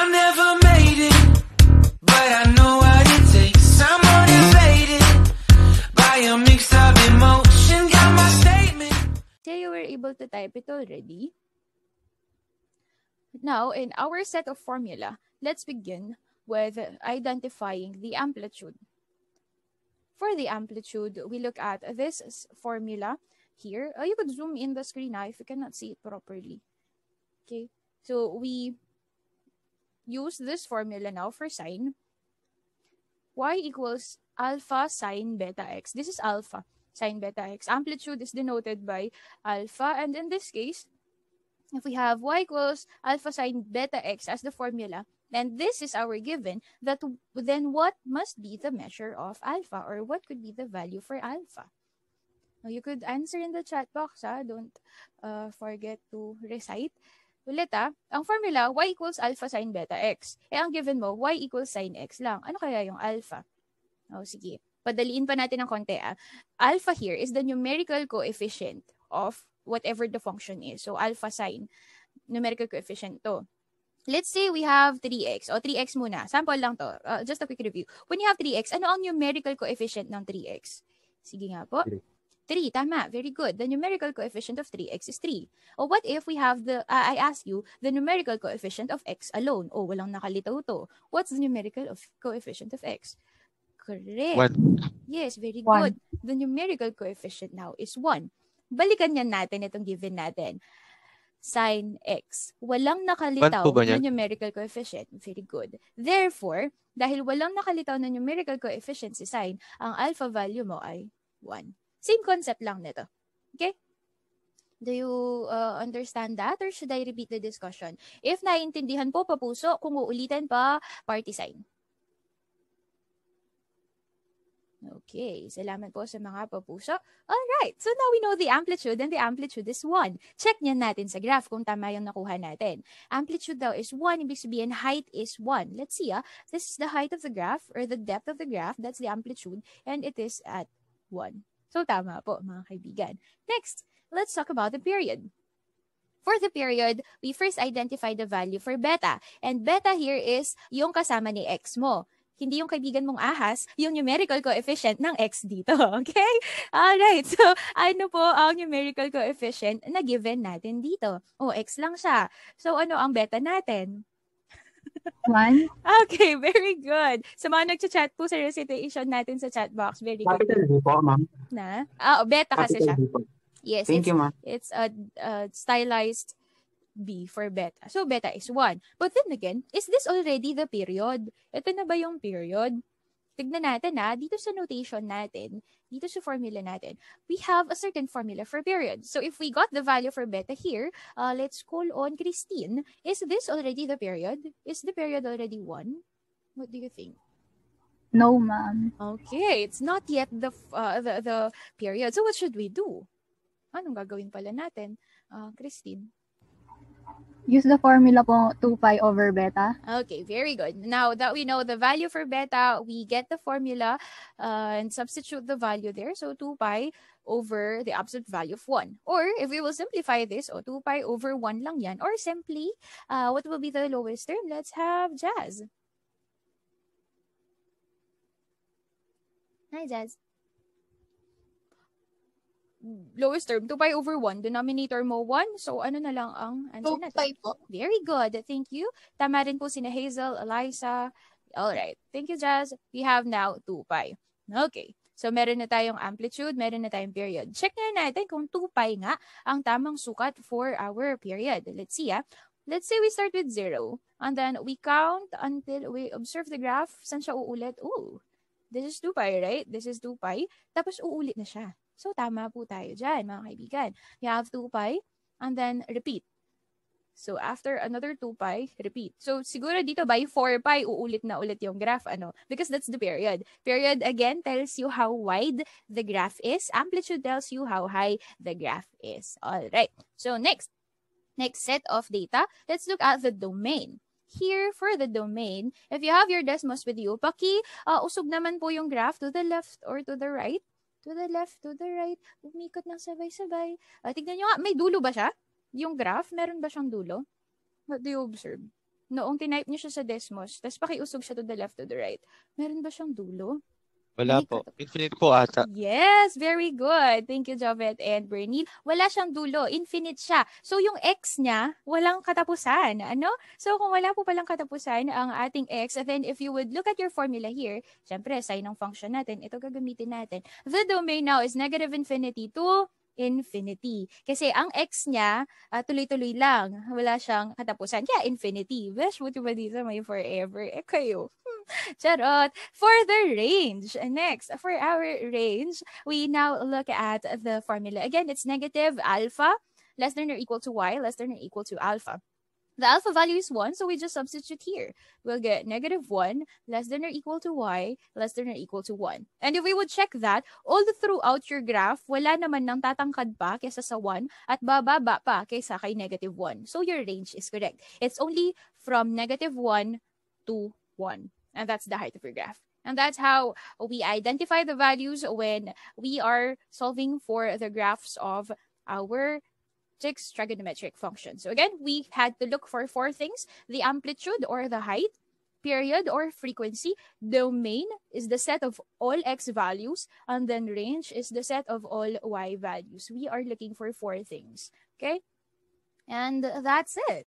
never made it, but I know what it takes. I'm motivated by a mix of emotion. Got my statement. So you were able to type it already. Now, in our set of formula, let's begin with identifying the amplitude. For the amplitude, we look at this formula here. You could zoom in the screen now if you cannot see it properly. Okay, so we use this formula now for sine. Y equals alpha sine beta x. This is alpha sine beta x. Amplitude is denoted by alpha, and in this case, if we have y equals alpha sine beta x as the formula, then this is our given, that then what must be the measure of alpha, or what could be the value for alpha? Now, you could answer in the chat box, ha? Don't forget to recite. Ulit, ang formula, y equals alpha sine beta x. Ang given mo, y equals sine x lang. Ano kaya yung alpha? Oh, sige. Padaliin pa natin ng konti, Alpha here is the numerical coefficient of whatever the function is. So, alpha sine, numerical coefficient to. Let's say we have 3x. O, 3x muna. Sample lang to. Just a quick review. When you have 3x, ano ang numerical coefficient ng 3x? Sige nga po. 3, tama. Very good. The numerical coefficient of 3x is 3. O, what if we have I ask you, the numerical coefficient of x alone? O, walang nakalitaw to. What's the numerical coefficient of x? Correct. 1. Yes, very One. good. The numerical coefficient now is 1. Balikan yan natin itong given natin. Sine x. Walang nakalitaw na numerical coefficient. Very good. Therefore, dahil walang nakalitaw na numerical coefficient si sine, ang alpha value mo ay 1. Same concept lang nito. Okay? Do you understand that, or should I repeat the discussion? If naiintindihan po, papuso. Kung uulitin pa, party sign. Okay, salamat po sa mga papuso. Alright, so now we know the amplitude, and the amplitude is 1. Check niyan natin sa graph kung tama yung nakuha natin. Amplitude daw is 1, ibig sabihin height is 1. Let's see, this is the height of the graph, or the depth of the graph, that's the amplitude, and it is at 1. So tama po, mga kaibigan. Next, let's talk about the period. For the period, we first identify the value for beta, and beta here is yung kasama ni x mo. Hindi yung kaibigan mong ahas, yung numerical coefficient ng x dito. Okay? Alright. So, ano po ang numerical coefficient na given natin dito? O, x lang siya. So, ano ang beta natin? 1. Okay, very good. Sa mga nag-chat po sa recitation natin sa chat box, very good. Capital B po, ma'am. Na? Beta kasi siya. Yes. Thank you, ma'am. It's a stylized B for beta. So, beta is 1. But then again, is this already the period? Ito na ba yung period? Tignan natin dito sa notation natin, dito sa formula natin, we have a certain formula for period. So, if we got the value for beta here, let's call on Christine. Is this already the period? Is the period already 1? What do you think? No, ma'am. Okay, it's not yet the period. So, what should we do? Anong gagawin pala natin? Christine? Use the formula po 2 pi over beta. Okay, very good. Now that we know the value for beta, we get the formula and substitute the value there. So 2 pi over the absolute value of 1. Or if we will simplify this, 2 pi over 1 lang yan. Or simply, what will be the lowest term? Let's have Jazz. Hi, Jazz. Lowest term, 2 pi over 1. Denominator mo 1. So, ano na lang ang answer natin? 2 pi po. Very good. Thank you. Tama rin po sina Hazel, Eliza. Alright. Thank you, Jazz. We have now 2 pi. Okay. So, meron na tayong amplitude, meron na tayong period. Check na natin kung 2 pi nga ang tamang sukat for our period. Let's see, Let's say we start with 0. And then, we count until we observe the graph. Saan siya uulit? Ooh. This is 2 pi, right? This is 2 pi. Tapos, uulit na siya. So, tama po tayo dyan, mga kaibigan. You have 2 pi, and then repeat. So, after another 2 pi, repeat. So, siguro dito by 4 pi, uulit na ulit yung graph, because that's the period. Period, again, tells you how wide the graph is. Amplitude tells you how high the graph is. Alright. So, next set of data, let's look at the domain. Here, for the domain, if you have your Desmos with you, usog naman po yung graph to the left or to the right. To the left, to the right, umikot ng sabay-sabay. Tignan nyo nga, may dulo ba siya? Yung graph, meron ba siyang dulo? What do you observe? noong tinype niyo siya sa Desmos, tapos pakiusog siya to the left to the right, meron ba siyang dulo? Wala May po. Infinite po ata. Yes, very good. Thank you, Jovet and Bernie. Wala siyang dulo. Infinite siya. So, yung x niya, walang katapusan. Ano? So, kung wala po palang katapusan ang ating x, then if you would look at your formula here, syempre, sign ng function natin, ito gagamitin natin. The domain now is negative infinity to infinity. Kasi ang x niya, tuloy-tuloy lang. Wala siyang katapusan. Kaya infinity. Besh, buti ba dito may forever? Kayo. Charot. For the range. Next, for our range, we now look at the formula. Again, it's negative alpha less than or equal to y less than or equal to alpha. The alpha value is 1, so we just substitute here. We'll get negative 1 less than or equal to y less than or equal to 1. And if we would check that, all throughout your graph, wala naman nang tatangkad pa kaysa sa 1 at bababa pa kaysa kay negative 1. So your range is correct. It's only from negative 1 to 1. And that's the height of your graph. And that's how we identify the values when we are solving for the graphs of our six trigonometric functions. So again, we had to look for 4 things: the amplitude or the height, period or frequency, domain is the set of all x values, and then range is the set of all y values. We are looking for 4 things. Okay? And that's it.